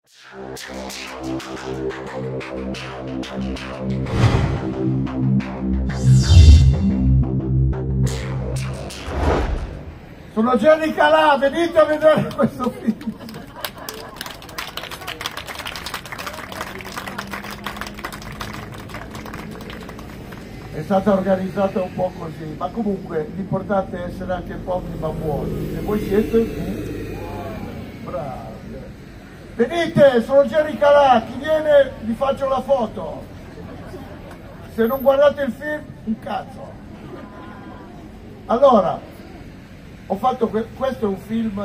Sono Gianni Calà, venite a vedere questo film. È stata organizzata un po' così, ma comunque l'importante è essere anche pochi ma buoni. E voi siete? Bravi. Venite, sono Gianni Calà, chi viene vi faccio la foto. Se non guardate il film, un cazzo. Allora, ho fatto questo è un film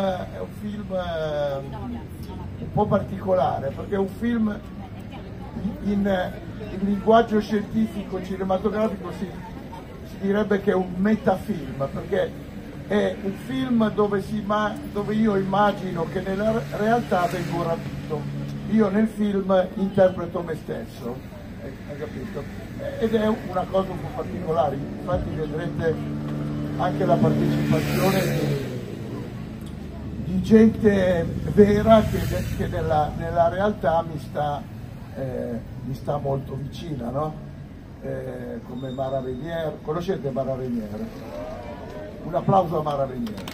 un po' particolare, perché è un film in linguaggio scientifico cinematografico si direbbe che è un metafilm, perché è un film dove io immagino che nella realtà vengo rapito. Io nel film interpreto me stesso, hai capito? Ed è una cosa un po' particolare, infatti vedrete anche la partecipazione di gente vera che nella realtà mi sta molto vicina, no? Come Mara Venier. Conoscete Mara Venier? Un applauso a Mara Venier.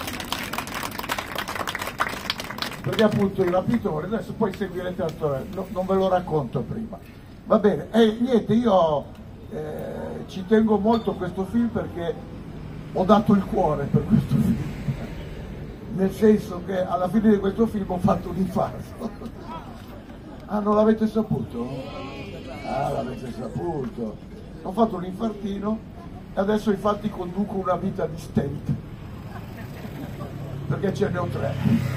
Perché appunto il rapitore, adesso poi seguirete la storia, non ve lo racconto prima. Va bene, e niente, io ci tengo molto a questo film perché ho dato il cuore per questo film. Nel senso che alla fine di questo film ho fatto un infarto. Ah, non l'avete saputo? Ah, l'avete saputo. Ho fatto un infartino e adesso infatti conduco una vita di stent. Perché ce ne ho 3.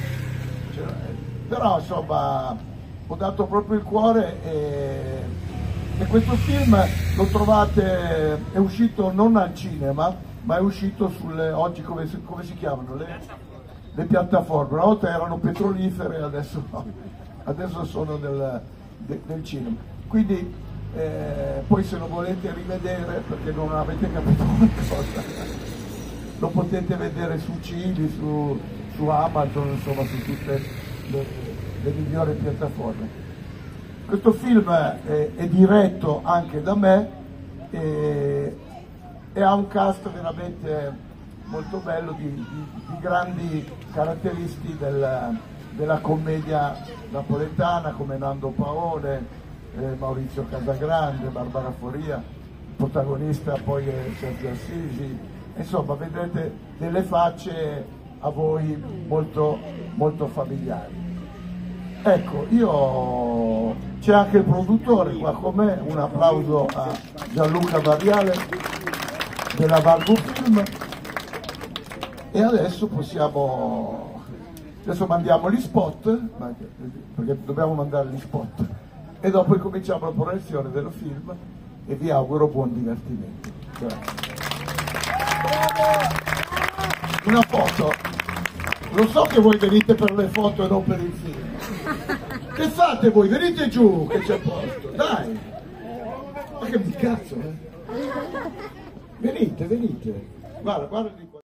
Però insomma ho dato proprio il cuore e questo film lo trovate, è uscito non al cinema, ma è uscito sulle, oggi come si chiamano? Le piattaforme. Una volta erano petrolifere, adesso no. Adesso sono del cinema. Quindi poi se lo volete rivedere, perché non avete capito qualcosa, lo potete vedere su Cili, su Amazon, insomma su tutte le migliori piattaforme. Questo film è diretto anche da me e ha un cast veramente molto bello di grandi caratteristi della commedia napoletana, come Nando Paone, Maurizio Casagrande, Barbara Foria, il protagonista poi è Sergio Assisi. Insomma, vedrete delle facce a voi molto, molto familiari. Ecco, c'è anche il produttore qua con me, un applauso a Gianluca Variale della Vargo Film. E adesso adesso mandiamo gli spot, perché dobbiamo mandare gli spot, e dopo cominciamo la proiezione del film e vi auguro buon divertimento. Grazie. Una foto. Lo so che voi venite per le foto e non per il film. Che fate voi? Venite giù che c'è posto, dai! Ma che cazzo, Venite. Guarda